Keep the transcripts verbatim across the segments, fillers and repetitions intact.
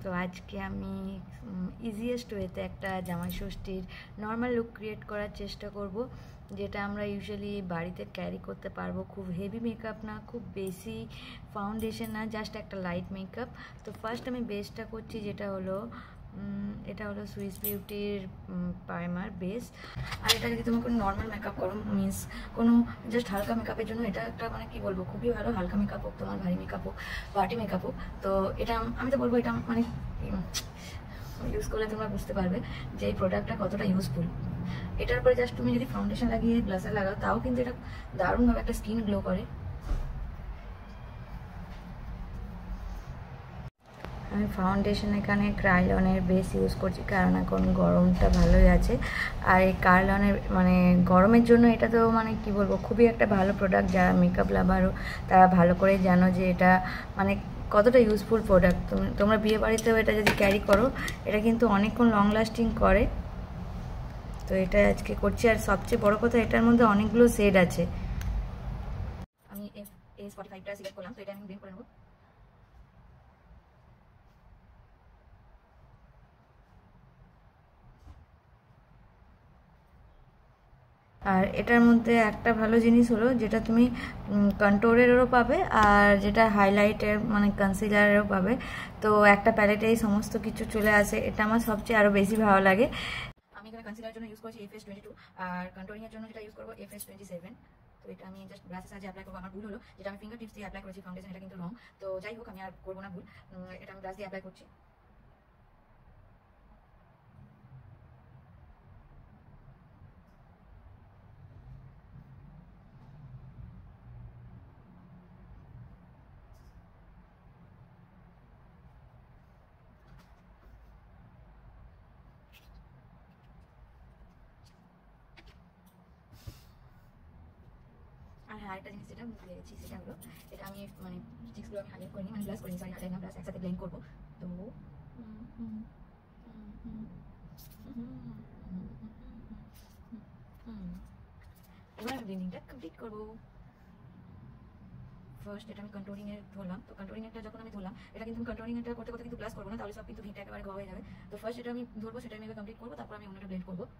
তো আজকে আমি ইজিয়েস্ট ওয়েতে একটা জামাই ষষ্ঠীর নর্মাল লুক ক্রিয়েট করার চেষ্টা করব, যেটা আমরা ইউজুয়ালি বাড়িতে ক্যারি করতে পারবো। খুব হেভি মেকআপ না, খুব বেশি ফাউন্ডেশন না, জাস্ট একটা লাইট মেকআপ। তো ফার্স্ট আমি বেসটা করছি, যেটা হলো এটা হলো সুইস বিউটির প্রাইমার বেস। আর এটা যদি তুমি কোনো নর্মাল মেকআপ করো, মিনস কোনো জাস্ট হালকা মেকআপের জন্য এটা একটা মানে কি বলবো, খুবই ভালো। হালকা মেকআপ হোক, তোমার ভারী মেকআপ হোক, পার্টি মেকআপ হোক, তো এটা আমি তো বলবো এটা মানে ইউজ করলে তোমরা বুঝতে পারবে যে এই প্রোডাক্টটা কতটা ইউজফুল। এটার উপরে জাস্ট তুমি যদি ফাউন্ডেশন লাগিয়ে ব্লাশার লাগাও, তাও কিন্তু এটা দারুণভাবে একটা স্কিন গ্লো করে। আমি ফাউন্ডেশন এখানে কার্লনের বেস ইউজ করছি, কারণ এখন গরমটা ভালোই আছে। আর এই কার্লনের মানে গরমের জন্য এটা তো মানে কি বলবো, খুবই একটা ভালো প্রোডাক্ট। যারা মেকআপ লাভারও তারা ভালো করে জানো যে এটা মানে কতটা ইউজফুল প্রোডাক্ট। তুমি তোমরা বিয়ে বাড়িতেও এটা যদি ক্যারি করো, এটা কিন্তু অনেকক্ষণ লং লাস্টিং করে। তো এটা আজকে করছি। আর সবচেয়ে বড় কথা, এটার মধ্যে অনেকগুলো শেড আছে। আমি এই স্পটিফাইটা সিলেক্ট করলাম, তো এটা আমি ব্লেন্ড করে নেবো। আর এটার মধ্যে একটা ভালো জিনিস হলো, যেটা তুমি কন্ট্রোলেরও পাবে আর যেটা হাইলাইটের মানে কনসিলারেরও পাবে। তো একটা প্যালেটেই সমস্ত কিছু চলে আসে, এটা আমার সবচেয়ে আরও বেশি ভালো লাগে। আমি এখানে কনসিলারের জন্য ইউজ করছি এফএস টোয়েন্টি টু, আর কন্ট্রোলিংয়ের জন্য যেটা ইউজ করবো এফএস টোয়েন্টি সেভেন। তো এটা আমি জাস্ট ব্রাশের সাহায্যে অ্যাপ্লাই করবো। আমার ভুল হলো যেটা আমি ফিঙ্গার টিপস দিয়ে অ্যাপ্লাই করেছি ফাউন্ডেশন, এটা কিন্তু রং। তো যাই হোক, আমি আর করবো না ভুল। এটা আমি ব্রাশ দিয়ে অ্যাপ্লাই করছি। আর হ্যাঁ, একটা জিনিস যেটা ভুলে গেছি, সেটা হলো এটা আমি মানে চিক্সগুলো আমি হাইলাইট করিনি, মানে ব্লাশ করিনি, সরি হাইলাইট না ব্লাশ একসাথে ব্লেন্ড করবো। তো এবার আমি ব্লেন্ডিংটা কমপ্লিট করবো। ফার্স্ট এটা আমি কন্ট্রোলিং এর ধরলাম। তো কন্ট্রোলিং এরটা যখন আমি ধরলাম, এটা কিন্তু কন্ট্রোলিং এরটা করতে করতে কিন্তু প্লাস করবো না, তাহলে সব কিন্তু ভিটা একেবারে ঘ হয়ে যাবে। তো ফার্স্ট এটা আমি ধরবো, সেটা আমি কমপ্লিট করবো, তারপর আমি অন্যটা ব্লেন্ড করবো।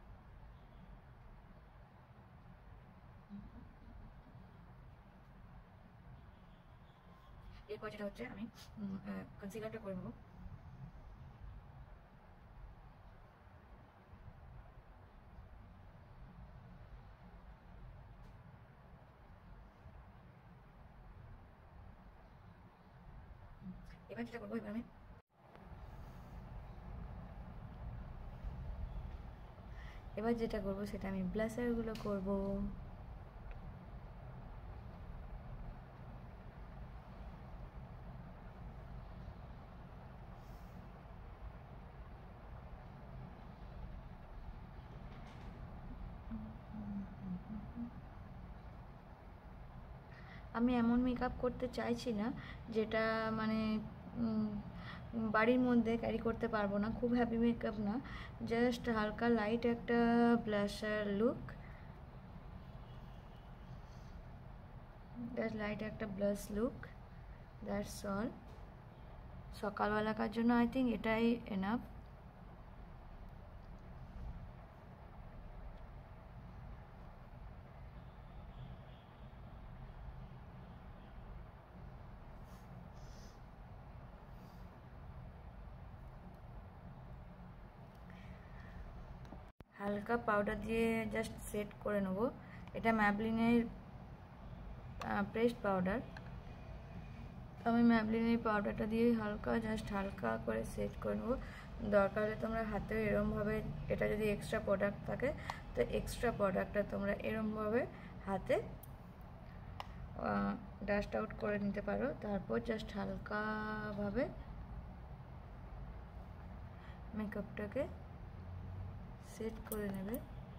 এরপর যেটা হচ্ছে আমি কনসিলারটা করে নেবো। এবার যেটা করবো, এবার আমি এবার যেটা করবো সেটা আমি ব্লাশারগুলো করবো। আমি এমন মেকআপ করতে চাইছি না যেটা মানে বাড়ির মধ্যে ক্যারি করতে পারবো না, খুব হ্যাভি মেকআপ না, জাস্ট হালকা লাইট একটা ব্লাশার লুক, জাস্ট লাইট একটা ব্লাশ লুক, দ্যাটস অল। সকালবেলাকার জন্য আই থিঙ্ক এটাই এনাফ। হালকা পাউডার দিয়ে জাস্ট সেট করে নেব। এটা ম্যাবলিনের প্রেসড পাউডার। আমি ম্যাবলিনের পাউডারটা দিয়ে হালকা জাস্ট হালকা করে সেট করে নেবো। দরকার হলে তোমরা হাতে এরমভাবে, এটা যদি এক্সট্রা প্রোডাক্ট থাকে তো এক্সট্রা প্রোডাক্টটা তোমরা এরমভাবে হাতে ডাস্ট আউট করে নিতে পারো। তারপর জাস্ট হালকাভাবে মেকআপটাকে সেট করে নেবে।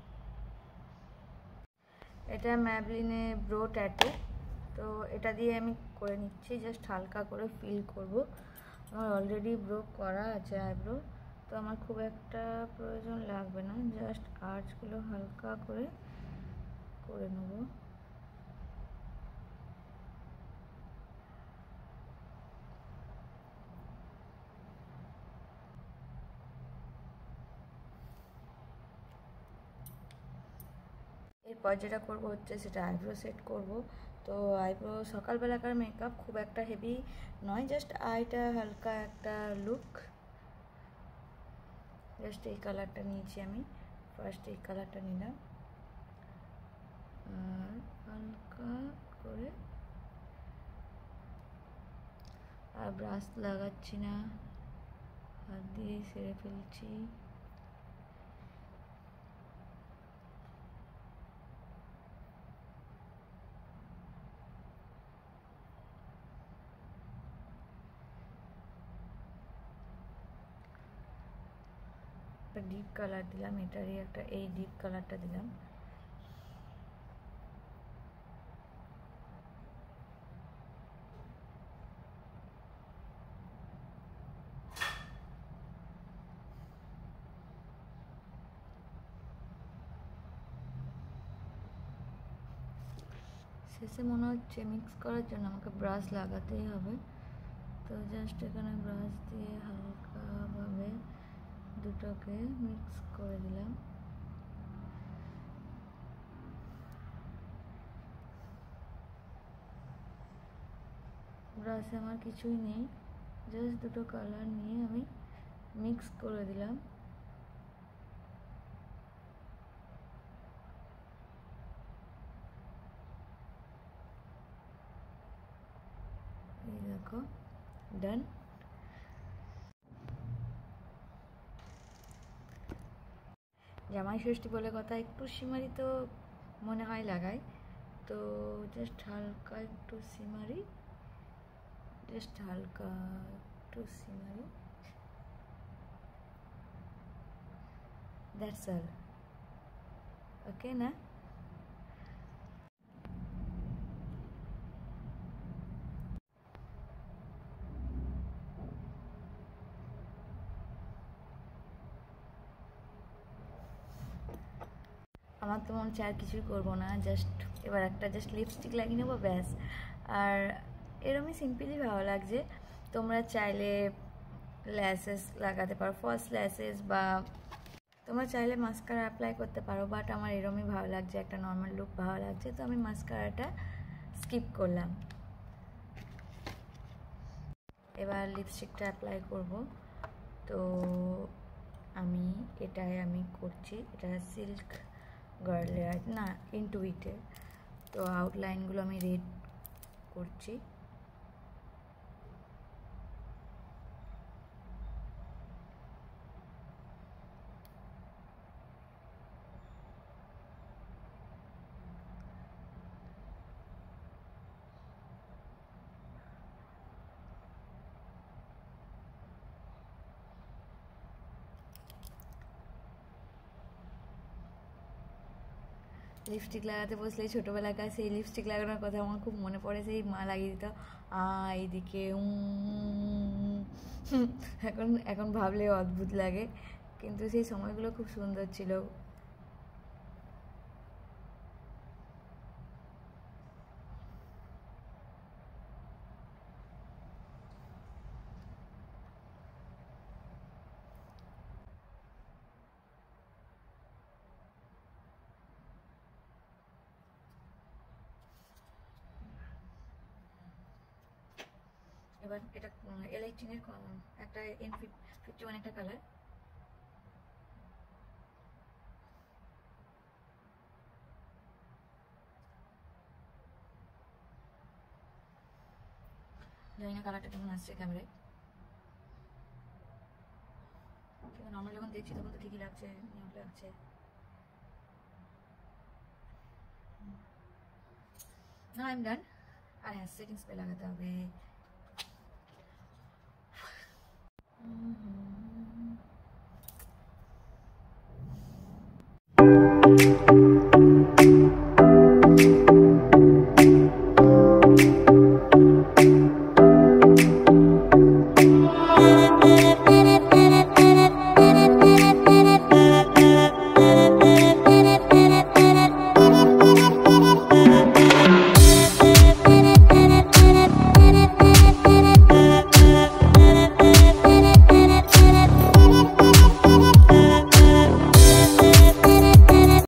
এটা ম্যাবলিনে ব্রো ট্যাটু, তো এটা দিয়ে আমি করে নিচ্ছি, জাস্ট হালকা করে ফিল করব। আমার অলরেডি ব্রো করা আছে আইব্রো, তো আমার খুব একটা প্রয়োজন লাগবে না, জাস্ট আর্চগুলো হালকা করে করে নেব। এরপর যেটা করবো হচ্ছে সেটা আইব্রো সেট করব। তো আইব্রো সকালবেলাকার মেকআপ, খুব একটা হেভি নয়, জাস্ট আইটা হালকা একটা লুক। জাস্ট এই কালারটা নিয়েছি আমি, ফার্স্ট এই কালারটা নিলাম আর হালকা করে, আর ব্রাশ লাগাচ্ছি না, হাত দিয়ে সেরে ফেলছি। একটা ডিপ কালার দিলাম, এটারই একটা, এই ডিপ কালারটা দিলাম। শেষে মনে হচ্ছে মিক্স করার জন্য আমাকে ব্রাশ লাগাতেই হবে, তো জাস্ট এখানে ব্রাশ দিয়ে হালকাভাবে দুটোকে মিক্স করে দিলাম। ব্রাশে আমার কিছুই নেই, জাস্ট দুটো কালার নিয়ে আমি মিক্স করে দিলাম। এই দেখো, ডান। জামাই ষষ্ঠী বলে কথা, একটু সিমারি তো মনে হয় লাগাই, তো জাস্ট হালকা একটু সিমারি, জাস্ট হালকা একটু সিমারি, দ্যাটস অল। ওকে না? আমার তো মনে হচ্ছে আর কিছুই করবো না, জাস্ট এবার একটা জাস্ট লিপস্টিক লাগিয়ে নেবো, ব্যাস। আর এরমই সিম্পলি ভালো লাগছে। তোমরা চাইলে ল্যাসেস লাগাতে পারো, ফলস ল্যাসেস, বা তোমরা চাইলে মাস্কারা অ্যাপ্লাই করতে পারো, বাট আমার এরমই ভালো লাগছে, একটা নর্মাল লুক ভালো লাগছে, তো আমি মাস্কারাটা স্কিপ করলাম। এবার লিপস্টিকটা অ্যাপ্লাই করব। তো আমি এটাই আমি করছি, এটা সিল্ক গার্লের না, ইনটুইটের। তো আউটলাইনগুলো আমি রেড করছি। লিপস্টিক লাগাতে বসলে ছোটোবেলাকার সেই লিপস্টিক লাগানোর কথা আমার খুব মনে পড়ে, সেই মা লাগিয়ে দিত আ এইদিকে। এখন এখন ভাবলে অদ্ভুত লাগে, কিন্তু সেই সময়গুলো খুব সুন্দর ছিল। এবার এটা এলাইটিনের একটা এন ফিফটি ওয়ান একটা কালার, জানি না কালারটা কেমন আসছে ক্যামেরায়, কিন্তু নর্মাল যখন দেখছি তখন তো ঠিকই লাগছে, নিউড লাগছে। না আই এম ডান। আর হ্যাঁ, সেটিং স্প্রে লাগাতে হবে।